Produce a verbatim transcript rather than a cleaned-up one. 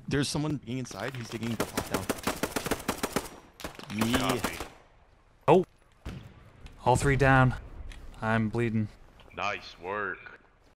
There's someone being inside. He's digging the pot down. Yeah. Oh. All three down. I'm bleeding. Nice work.